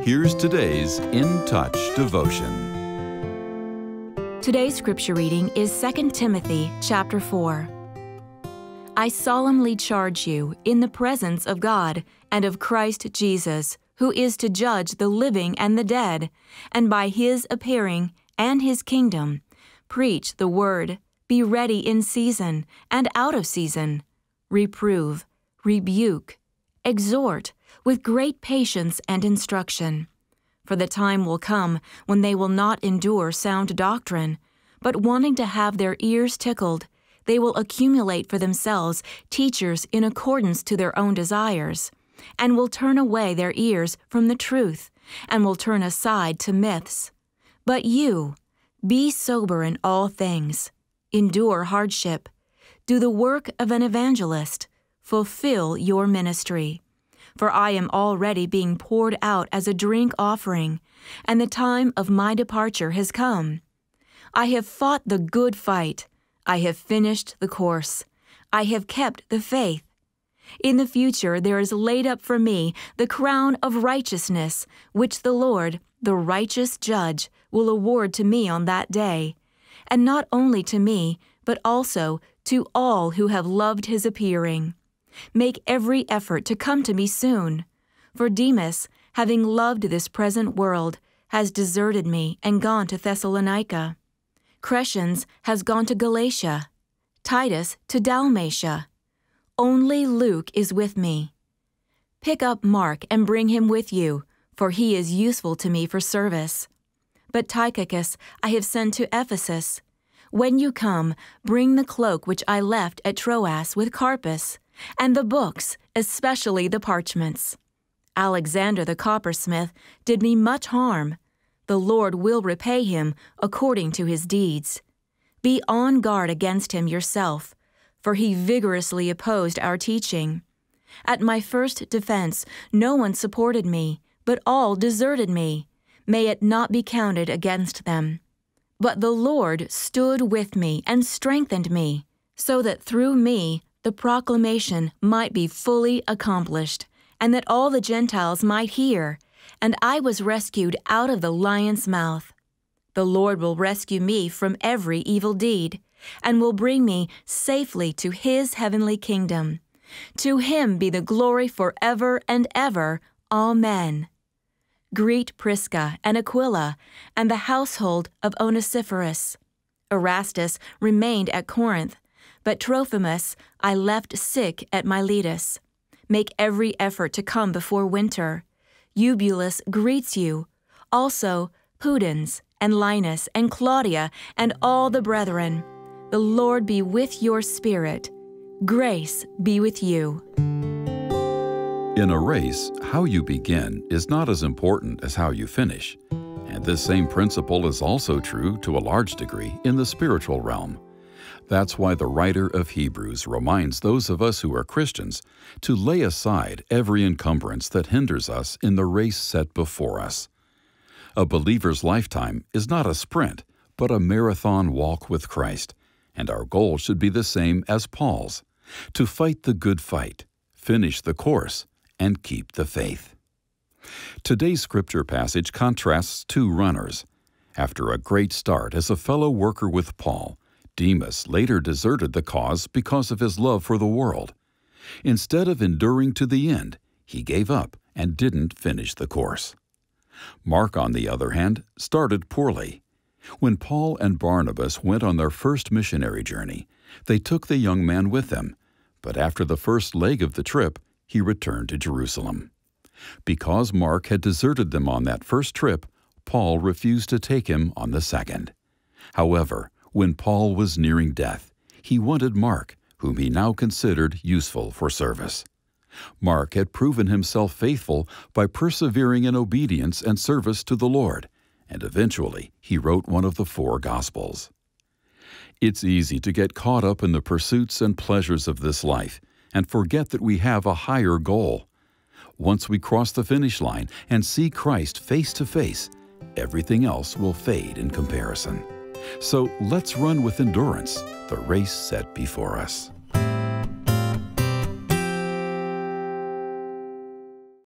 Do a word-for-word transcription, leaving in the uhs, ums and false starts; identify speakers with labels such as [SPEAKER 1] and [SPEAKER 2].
[SPEAKER 1] Here's today's In Touch devotion.
[SPEAKER 2] Today's scripture reading is Second Timothy chapter four. I solemnly charge you in the presence of God and of Christ Jesus, who is to judge the living and the dead, and by his appearing and his kingdom, preach the word, be ready in season and out of season, reprove, rebuke, exhort with great patience and instruction. For the time will come when they will not endure sound doctrine, but wanting to have their ears tickled, they will accumulate for themselves teachers in accordance to their own desires, and will turn away their ears from the truth, and will turn aside to myths. But you, be sober in all things, endure hardship, do the work of an evangelist, fulfill your ministry. For I am already being poured out as a drink offering, and the time of my departure has come. I have fought the good fight. I have finished the course. I have kept the faith. In the future there is laid up for me the crown of righteousness, which the Lord, the righteous judge, will award to me on that day, and not only to me, but also to all who have loved his appearing. Make every effort to come to me soon, for Demas, having loved this present world, has deserted me and gone to Thessalonica. Crescens has gone to Galatia, Titus to Dalmatia. Only Luke is with me. Pick up Mark and bring him with you, for he is useful to me for service. But Tychicus I have sent to Ephesus. When you come, bring the cloak which I left at Troas with Carpus, and the books, especially the parchments. Alexander the coppersmith did me much harm. The Lord will repay him according to his deeds. Be on guard against him yourself, for he vigorously opposed our teaching. At my first defense, no one supported me, but all deserted me. May it not be counted against them. But the Lord stood with me and strengthened me, so that through me the proclamation might be fully accomplished, and that all the Gentiles might hear, and I was rescued out of the lion's mouth. The Lord will rescue me from every evil deed, and will bring me safely to his heavenly kingdom. To him be the glory forever and ever. Amen. Greet Prisca and Aquila and the household of Onesiphorus. Erastus remained at Corinth, but Trophimus I left sick at Miletus. Make every effort to come before winter. Eubulus greets you, also Pudens and Linus and Claudia and all the brethren. The Lord be with your spirit. Grace be with you.
[SPEAKER 1] In a race, how you begin is not as important as how you finish. And this same principle is also true to a large degree in the spiritual realm. That's why the writer of Hebrews reminds those of us who are Christians to lay aside every encumbrance that hinders us in the race set before us. A believer's lifetime is not a sprint, but a marathon walk with Christ, and our goal should be the same as Paul's: to fight the good fight, finish the course, and keep the faith. Today's scripture passage contrasts two runners. After a great start as a fellow worker with Paul, Demas later deserted the cause because of his love for the world. Instead of enduring to the end, he gave up and didn't finish the course. Mark, on the other hand, started poorly. When Paul and Barnabas went on their first missionary journey, they took the young man with them, but after the first leg of the trip, he returned to Jerusalem. Because Mark had deserted them on that first trip, Paul refused to take him on the second. However, when Paul was nearing death, he wanted Mark, whom he now considered useful for service. Mark had proven himself faithful by persevering in obedience and service to the Lord, and eventually he wrote one of the four Gospels. It's easy to get caught up in the pursuits and pleasures of this life and forget that we have a higher goal. Once we cross the finish line and see Christ face to face, everything else will fade in comparison. So let's run with endurance the race set before us.